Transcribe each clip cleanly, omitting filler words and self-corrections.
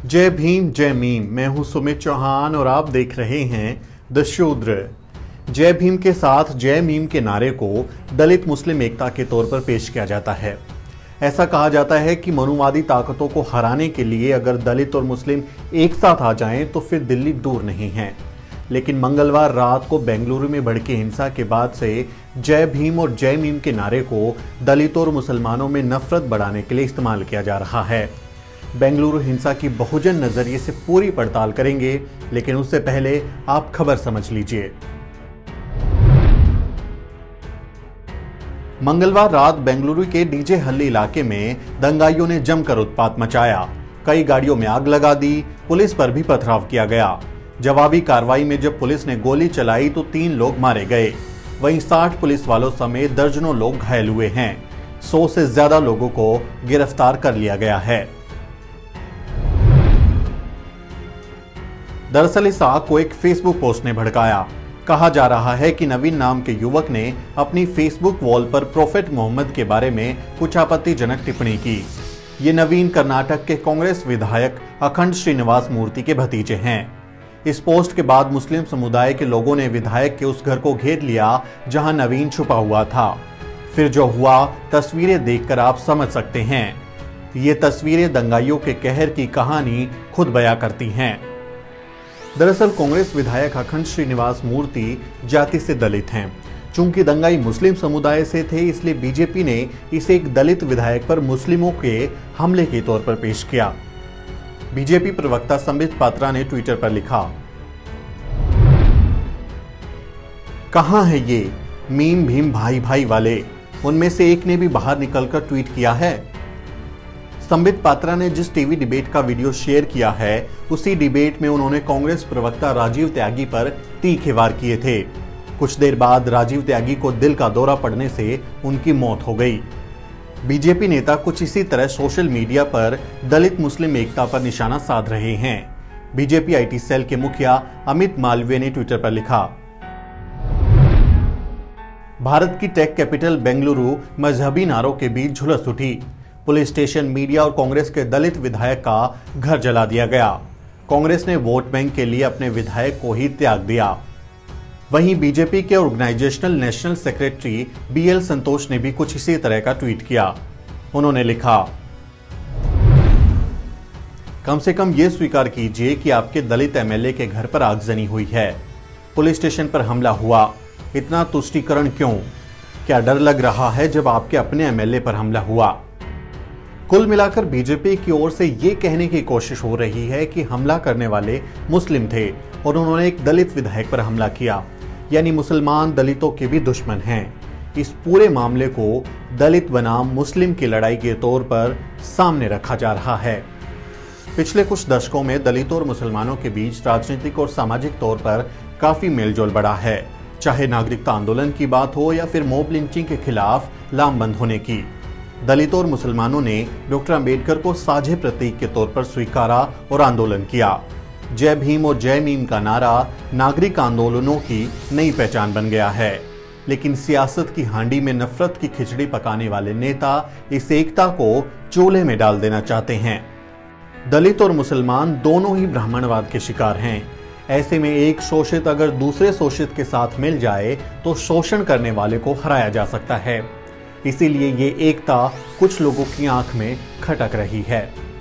जय भीम जय मीम। मैं हूं सुमित चौहान और आप देख रहे हैं द शूद्र। जय भीम के साथ जय मीम के नारे को दलित मुस्लिम एकता के तौर पर पेश किया जाता है। ऐसा कहा जाता है कि मनुवादी ताकतों को हराने के लिए अगर दलित और मुस्लिम एक साथ आ जाएं तो फिर दिल्ली दूर नहीं है। लेकिन मंगलवार रात को बेंगलुरु में भड़की हिंसा के बाद से जय भीम और जय मीम के नारे को दलितों और मुसलमानों में नफरत बढ़ाने के लिए इस्तेमाल किया जा रहा है। बेंगलुरु हिंसा की बहुजन नजरिए से पूरी पड़ताल करेंगे, लेकिन उससे पहले आप खबर समझ लीजिए। मंगलवार रात बेंगलुरु के डीजे हल्ली इलाके में दंगाइयों ने जमकर उत्पात मचाया। कई गाड़ियों में आग लगा दी, पुलिस पर भी पथराव किया गया। जवाबी कार्रवाई में जब पुलिस ने गोली चलाई तो 3 लोग मारे गए। वहीं 60 पुलिस वालों समेत दर्जनों लोग घायल हुए हैं। 100 से ज्यादा लोगों को गिरफ्तार कर लिया गया है। दरअसल इस आग को एक फेसबुक पोस्ट ने भड़काया। कहा जा रहा है कि नवीन नाम के युवक ने अपनी फेसबुक वॉल पर प्रोफेट मोहम्मद के बारे में कुछ आपत्तिजनक टिप्पणी की। ये नवीन कर्नाटक के कांग्रेस विधायक अखंड श्रीनिवास मूर्ति के भतीजे हैं। इस पोस्ट के बाद मुस्लिम समुदाय के लोगों ने विधायक के उस घर को घेर लिया जहां नवीन छुपा हुआ था। फिर जो हुआ तस्वीरें देखकर आप समझ सकते हैं। ये तस्वीरें दंगाइयों के कहर की कहानी खुद बयां करती हैं। दरअसल कांग्रेस विधायक अखंड श्रीनिवास मूर्ति जाति से दलित हैं। चूंकि दंगाई मुस्लिम समुदाय से थे, इसलिए बीजेपी ने इसे एक दलित विधायक पर मुस्लिमों के हमले के तौर पर पेश किया। बीजेपी प्रवक्ता संबित पात्रा ने ट्विटर पर लिखा, कहां है ये मीम भीम भाई भाई वाले? उनमें से एक ने भी बाहर निकलकर ट्वीट किया है। संबित पात्रा ने जिस टीवी डिबेट का वीडियो शेयर किया है, उसी डिबेट में उन्होंने कांग्रेस प्रवक्ता राजीव त्यागी पर तीखे वार किए थे। कुछ देर बाद राजीव त्यागी को दिल का दौरा पड़ने से उनकी मौत हो गई। बीजेपी नेता कुछ इसी तरह सोशल मीडिया पर दलित मुस्लिम एकता पर निशाना साध रहे हैं। बीजेपी आईटी सेल के मुखिया अमित मालवीय ने ट्विटर पर लिखा, भारत की टेक कैपिटल बेंगलुरु मजहबी नारों के बीच झुलस उठी। पुलिस स्टेशन, मीडिया और कांग्रेस के दलित विधायक का घर जला दिया गया। कांग्रेस ने वोट बैंक के लिए अपने विधायक को ही त्याग दिया। वहीं बीजेपी के organisational national secretary BL Santosh ने भी कुछ इसी तरह का ट्वीट किया। उन्होंने लिखा, कम से कम ये स्वीकार कीजिए कि आपके दलित एमएलए के घर पर आगजनी हुई है। पुलिस स्टेशन पर हमला हुआ, इतना तुष्टीकरण क्यों? क्या डर लग रहा है जब आपके अपने एमएलए पर हमला हुआ? कुल मिलाकर बीजेपी की ओर से ये कहने की कोशिश हो रही है कि हमला करने वाले मुस्लिम थे और उन्होंने एक दलित विधायक पर हमला किया, यानी मुसलमान दलितों के भी दुश्मन हैं। इस पूरे मामले को दलित बनाम मुस्लिम की लड़ाई के तौर पर सामने रखा जा रहा है। पिछले कुछ दशकों में दलितों और मुसलमानों के बीच राजनीतिक और सामाजिक तौर पर काफी मेलजोल बढ़ा है, चाहे नागरिकता आंदोलन की बात हो या फिर मॉब लिंचिंग के खिलाफ लामबंद होने की। दलितों और मुसलमानों ने डॉक्टर अंबेडकर को साझे प्रतीक के तौर पर स्वीकारा और आंदोलन किया। जय भीम और जय मीम का नारा नागरिक आंदोलनों की नई पहचान बन गया है। लेकिन सियासत की हांडी में नफरत की खिचड़ी पकाने वाले नेता इस एकता को चूल्हे में डाल देना चाहते हैं। दलित और मुसलमान दोनों ही ब्राह्मणवाद के शिकार हैं। ऐसे में एक शोषित अगर दूसरे शोषित के साथ मिल जाए तो शोषण करने वाले को हराया जा सकता है। इसीलिए ये एकता कुछ लोगों की आंख में खटक रही है।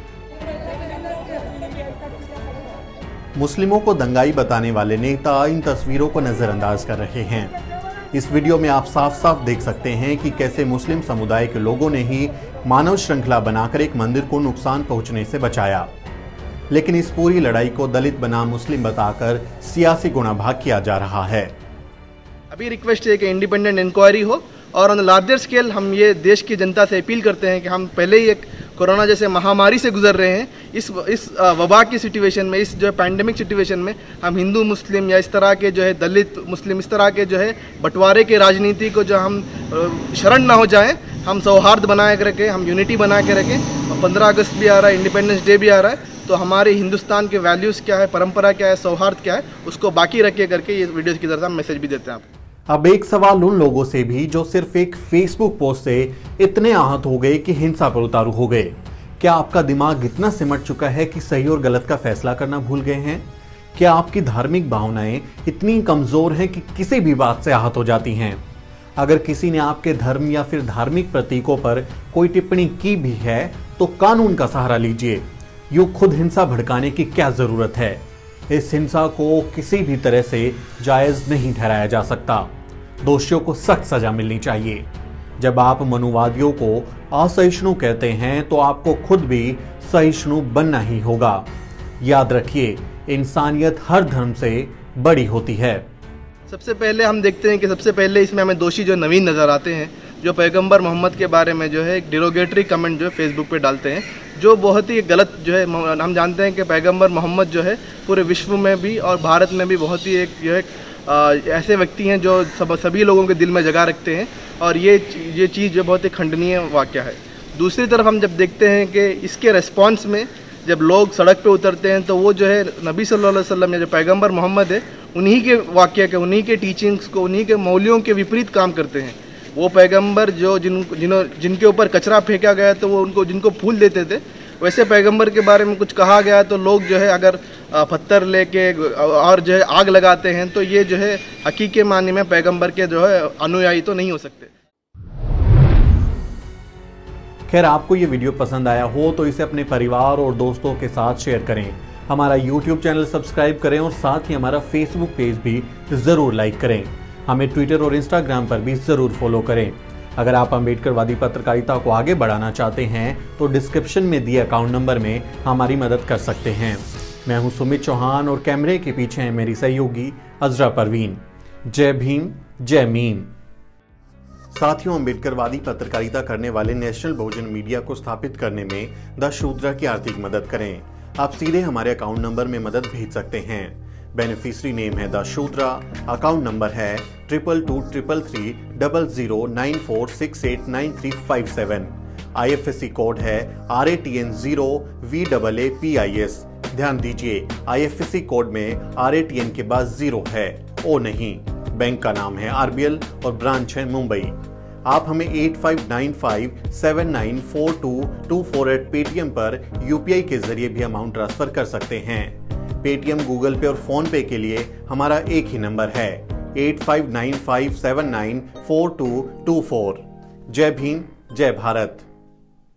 मुस्लिमों को दंगाई बताने वाले नेता इन तस्वीरों को नजरअंदाज कर रहे हैं। इस वीडियो में आप साफ साफ देख सकते हैं कि कैसे मुस्लिम समुदाय के लोगों ने ही मानव श्रृंखला बनाकर एक मंदिर को नुकसान पहुंचने से बचाया। लेकिन इस पूरी लड़ाई को दलित बनाम मुस्लिम बताकर सियासी गुणाभाग किया जा रहा है। अभी रिक्वेस्ट है कि इंडिपेंडेंट इंक्वायरी हो और ऑन लार्जर स्केल हम ये देश की जनता से अपील करते हैं कि हम पहले ही एक कोरोना जैसे महामारी से गुजर रहे हैं। इस वबा की सिचुएशन में, इस जो पैंडेमिक सिचुएशन में हम हिंदू मुस्लिम या इस तरह के जो है दलित मुस्लिम इस तरह के जो है बंटवारे के राजनीति को जो हम शरण ना हो जाए, हम सौहार्द बनाए रखें, हम यूनिटी बना के रखें। 15 अगस्त भी आ रहा है, इंडिपेंडेंस डे भी आ रहा है, तो हमारे हिंदुस्तान के वैल्यूज़ क्या है, परंपरा क्या है, सौहार्द क्या है, उसको बाकी रखे करके ये वीडियोज़ की तरफ से हम मैसेज भी देते हैं आपको। अब एक सवाल उन लोगों से भी जो सिर्फ एक फेसबुक पोस्ट से इतने आहत हो गए कि हिंसा पर उतारू हो गए। क्या आपका दिमाग इतना सिमट चुका है कि सही और गलत का फैसला करना भूल गए हैं? क्या आपकी धार्मिक भावनाएं इतनी कमजोर हैं कि किसी भी बात से आहत हो जाती हैं? अगर किसी ने आपके धर्म या फिर धार्मिक प्रतीकों पर कोई टिप्पणी की भी है तो कानून का सहारा लीजिए। यूं खुद हिंसा भड़काने की क्या जरूरत है? इस हिंसा को किसी भी तरह से जायज नहीं ठहराया जा सकता। दोषियों को सख्त सजा मिलनी चाहिए। जब आप मनुवादियों को असहिष्णु कहते हैं तो आपको खुद भी सहिष्णु बनना ही होगा। याद रखिए, इंसानियत हर धर्म से बड़ी होती है। सबसे पहले हम देखते हैं कि सबसे पहले इसमें हमें दोषी जो नवीन नज़र आते हैं, जो पैगंबर मोहम्मद के बारे में जो है एक डिरोगेटरी कमेंट जो है फेसबुक पे डालते हैं, जो बहुत ही गलत जो है। हम जानते हैं कि पैगंबर मोहम्मद जो है पूरे विश्व में भी और भारत में भी बहुत ही एक जो है ऐसे व्यक्ति हैं जो सभी लोगों के दिल में जगह रखते हैं, और ये चीज़ जो बहुत ही खंडनीय वाक़या है। दूसरी तरफ हम जब देखते हैं कि इसके रिस्पॉन्स में जब लोग सड़क पे उतरते हैं तो वो जो है नबी सल्लल्लाहु अलैहि वसल्लम या जो पैगंबर मोहम्मद है उन्हीं के वाक़या के, उन्हीं के टीचिंग्स को, उन्हीं के मौलियों के विपरीत काम करते हैं। वो पैगंबर जो जिनके ऊपर कचरा फेंका गया तो वो जिनको फूल देते थे, वैसे पैगंबर के बारे में कुछ कहा गया तो लोग जो है अगर पत्थर लेके और जो है आग लगाते हैं, तो ये जो है हकीकी मानी में पैगंबर के जो है अनुयायी तो नहीं हो सकते। खैर, आपको ये वीडियो पसंद आया हो तो इसे अपने परिवार और दोस्तों के साथ शेयर करें। हमारा YouTube चैनल सब्सक्राइब करें और साथ ही हमारा Facebook पेज भी जरूर लाइक करें। हमें ट्विटर और इंस्टाग्राम पर भी जरूर फॉलो करें। अगर आप अम्बेडकरवादी पत्रकारिता को आगे बढ़ाना चाहते हैं तो डिस्क्रिप्शन में दिए अकाउंट नंबर में हमारी मदद कर सकते हैं। मैं हूं सुमित चौहान और कैमरे के पीछे है मेरी सहयोगी अजरा परवीन। जय भीम, जय मीम। साथियों, अम्बेडकरवादी पत्रकारिता करने वाले नेशनल बहुजन मीडिया को स्थापित करने में द शूद्रा की आर्थिक मदद करें। आप सीधे हमारे अकाउंट नंबर में मदद भेज सकते हैं। बेनिफिशियरी नेम है द शूद्रा, अकाउंट नंबर है 22333394689357। IFSC कोड है RATN0VAAPIS। ध्यान दीजिए, IFSC कोड में RATN के बाद 0 है, O नहीं। बैंक का नाम है RBL और ब्रांच है मुंबई। आप हमें 8595794224 पेटीएम पर UPI के जरिए भी अमाउंट ट्रांसफर कर सकते हैं। पेटीएम, गूगल पे और फोन पे के लिए हमारा एक ही नंबर है 8595794224। जय भीम, जय भारत।